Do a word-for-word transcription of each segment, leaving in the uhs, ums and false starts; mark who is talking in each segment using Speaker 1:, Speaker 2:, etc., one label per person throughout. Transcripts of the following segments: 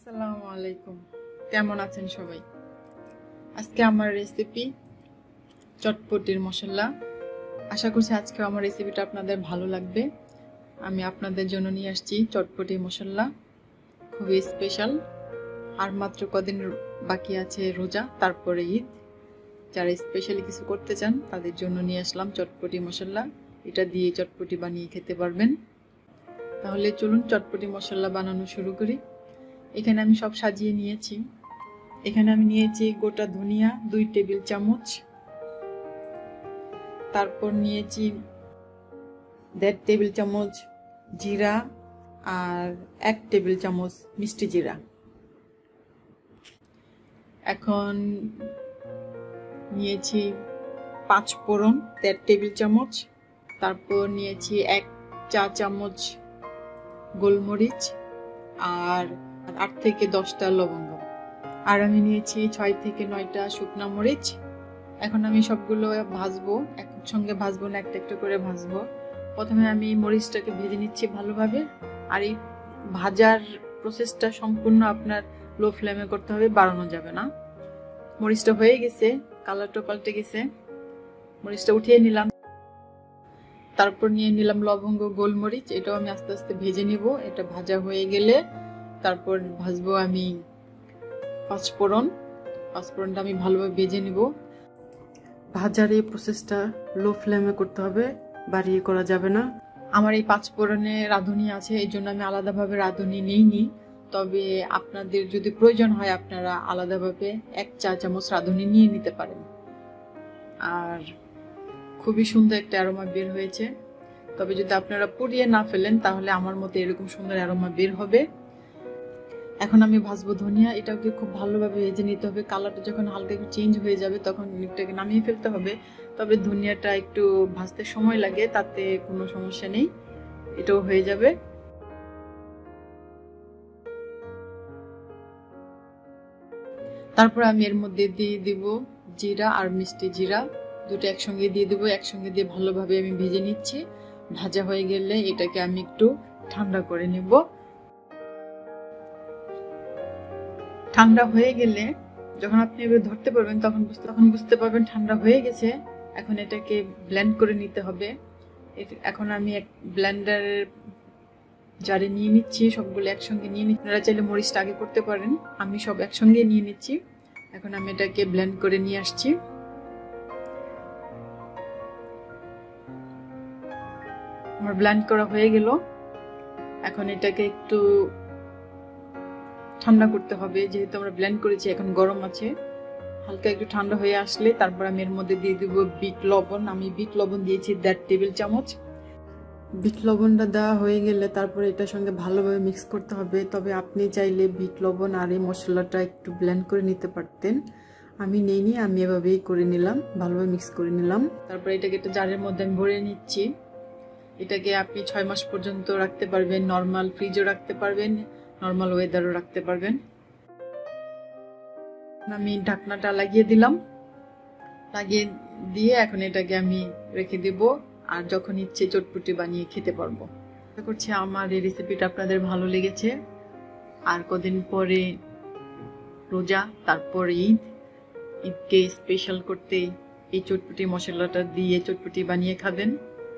Speaker 1: আসসালামু আলাইকুম, কেমন আছেন সবাই? আজকে আমার রেসিপি চটপটির মশলা। আশা করছি আজকে আমার রেসিপিটা আপনাদের ভালো লাগবে। আমি আপনাদের জন্য নিয়ে আসছি চটপটি মশলা, খুবই স্পেশাল। আর মাত্র কদিন বাকি আছে রোজা, তারপরে ঈদ। যারা স্পেশালি কিছু করতে চান তাদের জন্য নিয়ে আসলাম চটপটি মশলা। এটা দিয়ে চটপটি বানিয়ে খেতে পারবেন। তাহলে চলুন চটপটি মশলা বানানো শুরু করি। এখানে আমি সব সাজিয়ে নিয়েছি। এখানে আমি নিয়েছি গোটা ধনিয়া দুই টেবিল চামচ, তারপর নিয়েছি দেড় টেবিল চামচ জিরা আর এক টেবিল চামচ মিষ্টি জিরা। এখন নিয়েছি পাঁচ ফোড়ন দেড় টেবিল চামচ, তারপর নিয়েছি এক চা চামচ গোলমরিচ আর আট থেকে দশটা লবঙ্গ, আর আমি নিয়েছি ছয় থেকে নয়টা শুকনা মরিচ। এখন আমি সবগুলো ভাজবো, একসঙ্গে ভাজবো না, একটা একটা করে ভাজবো। প্রথমে আমি মরিচটাকে ভেজে নিচ্ছি ভালোভাবে। আর এই ভাজার প্রসেসটা সম্পূর্ণ আপনার লো ফ্লেমে করতে হবে, বাড়ানো যাবে না। মরিচটা হয়ে গেছে, কালারটা পাল্টে গেছে, মরিচটা উঠিয়ে নিলাম। তারপর নিয়ে নিলাম লবঙ্গ গোলমরিচ, এটাও আমি আস্তে আস্তে ভেজে নিব। এটা ভাজা হয়ে গেলে তারপর ভাজবো আমি পাঁচফোড়ন। পাঁচফোড়নটা আমি ভালোভাবে ভেজে নিব। ভাজার এই প্রসেসটা লো ফ্লেমে করতে হবে, বাড়িয়ে করা যাবে না। আমার এই পাঁচফোড়নে রাঁধুনি আছে, এই জন্য আমি আলাদাভাবে রাঁধুনি নিইনি। তবে আপনাদের যদি প্রয়োজন হয় আপনারা আলাদাভাবে এক চা চামচ রাঁধুনি নিয়ে নিতে পারেন। আর খুবই সুন্দর একটা অ্যারোমা বের হয়েছে। তবে যদি আপনারা পুড়িয়ে না ফেলেন তাহলে আমার মতো এরকম সুন্দর অ্যারোমা বের হবে। এখন আমি ভাজবো ধনিয়া, এটাকে খুব ভালোভাবে ভেজে নিতে হবে। কালারটা যখন হালকা একটু চেঞ্জ হয়ে যাবে তখন এটাকে নামিয়ে ফেলতে হবে। তবে ধনিয়াটা একটু ভাজতে সময় লাগে, তাতে কোনো সমস্যা নেই, এটাও হয়ে যাবে। তারপর আমি এর মধ্যে দিয়ে দিব জিরা আর মিষ্টি জিরা, দুটো একসঙ্গে দিয়ে দেবো। একসঙ্গে দিয়ে ভালোভাবে আমি ভেজে নিচ্ছি। ভাজা হয়ে গেলে এটাকে আমি একটু ঠান্ডা করে নেব। ঠান্ডা হয়ে গেলে যখন আপনি এবার ধরতে পারবেন তখন তখন বুঝতে পারবেন ঠান্ডা হয়ে গেছে। এখন এটাকে ব্লেন্ড করে নিতে হবে। এখন আমি এক ব্লেন্ডারের জারে নিয়ে নিচ্ছি, সবগুলো একসঙ্গে নিয়ে নিচ্ছি। আপনারা চাইলে মরিচটা আগে করতে পারেন, আমি সব একসঙ্গে নিয়ে নিচ্ছি। এখন আমি এটাকে ব্লেন্ড করে নিয়ে আসছি। আমার ব্লেন্ড করা হয়ে গেল। এখন এটাকে একটু ঠান্ডা করতে হবে, যেহেতু আমরা ব্লেন্ড করেছি এখন গরম আছে। হালকা একটু ঠান্ডা হয়ে আসলে তারপর আমি এর মধ্যে দিয়ে দেবো বিট লবণ। আমি বিট লবণ দিয়েছি দেড় টেবিল চামচ। বিট লবণটা দেওয়া হয়ে গেলে তারপরে এটার সঙ্গে ভালোভাবে মিক্স করতে হবে। তবে আপনি চাইলে বিট লবণ আর এই মশলাটা একটু ব্লেন্ড করে নিতে পারতেন, আমি নেইনি, আমি এভাবেই করে নিলাম, ভালোভাবে মিক্স করে নিলাম। তারপর এটাকে একটা জারের মধ্যে আমি ভরে নিচ্ছি। এটাকে আপনি ছয় মাস পর্যন্ত রাখতে পারবেন, নর্মাল ফ্রিজও রাখতে পারবেন, নর্মাল ওয়েদারও রাখতে পারবেন। আমি ঢাকনাটা লাগিয়ে দিলাম, লাগিয়ে দিয়ে এখন এটাকে আমি রেখে দিব। আর যখন ইচ্ছে চটপটি বানিয়ে খেতে পারবো। আশা করছি আমার এই রেসিপিটা আপনাদের ভালো লেগেছে। আর কদিন পরে রোজা, তারপর ঈদ। ঈদকে স্পেশাল করতে এই চটপটি মশলাটা দিয়ে চটপটি বানিয়ে খাবেন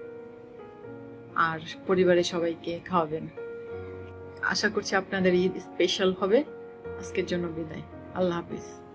Speaker 1: আর পরিবারের সবাইকে খাওয়াবেন। আশা করছি আপনাদের ঈদ স্পেশাল হবে। আজকের জন্য বিদায়, আল্লাহ হাফিজ।